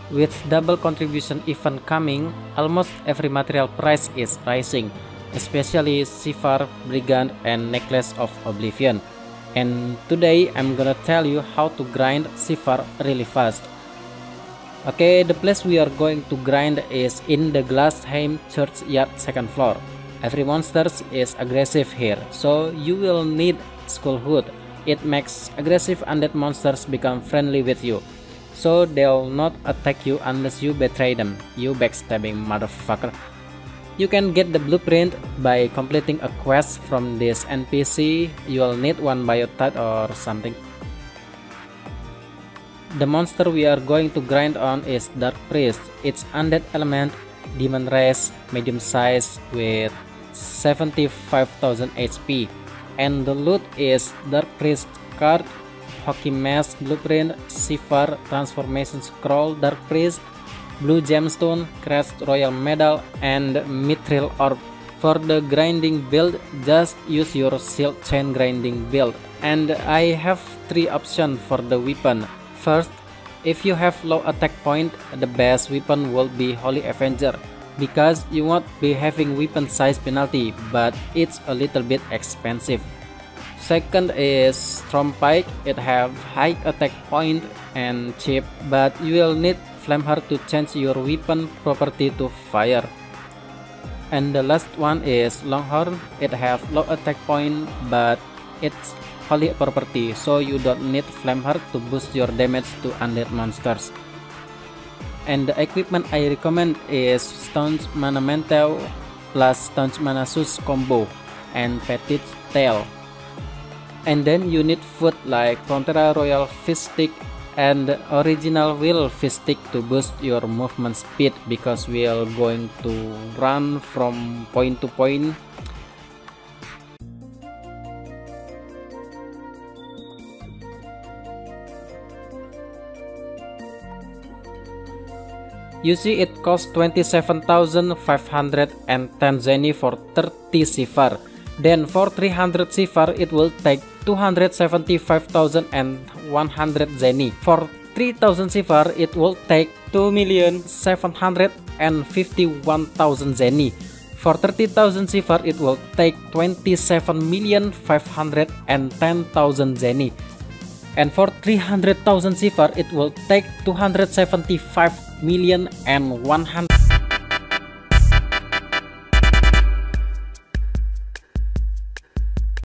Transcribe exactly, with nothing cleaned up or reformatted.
With double contribution event coming, almost every material price is rising, especially Sivir, Brigand, and Necklace of Oblivion. And today I'm gonna tell you how to grind Sivir really fast. Okay, the place we are going to grind is in the Glassheim Churchyard second floor. Every monster is aggressive here, so you will need Skullhood. It makes aggressive undead monsters become friendly with you, so they'll not attack you unless you betray them, you backstabbing motherfucker. You can get the blueprint by completing a quest from this N P C. You'll need one biotite or something. The monster we are going to grind on is Dark Priest. It's undead element, demon race, medium size with seventy-five thousand H P. And the loot is Dark Priest card, Hockey Mask blueprint, Sivir transformation scroll, Dark Priest, blue gemstone, crest royal medal, and mithril orb. For the grinding build, just use your shield chain grinding build. And I have three options for the weapon. First, if you have low attack point, the best weapon will be Holy Avenger, because you won't be having weapon size penalty, but it's a little bit expensive. Second is Stormpike. It have high attack point and cheap, but you will need Flameheart to change your weapon property to fire. And the last one is Longhorn. It have low attack point, but it's holy property, so you don't need Flameheart to boost your damage to undead monsters. And the equipment I recommend is Staunch Mana Mantle plus Staunch Mana Sus combo and Petit Tail. And then you need food like Frontera Royal Fist Stick and original Will Fist Stick to boost your movement speed, because we are going to run from point to point. You see, it costs twenty-seven thousand five hundred ten Zenny for thirty Sivir. Then for three hundred Sivir, it will take two hundred seventy-five thousand one hundred Zenny. For three thousand Sivir, it will take two million seven hundred fifty-one thousand Zenny. For thirty thousand Sivir, it will take twenty-seven million five hundred ten thousand Zenny. And for three hundred thousand Sivir, it will take two hundred seventy-five million and one hundred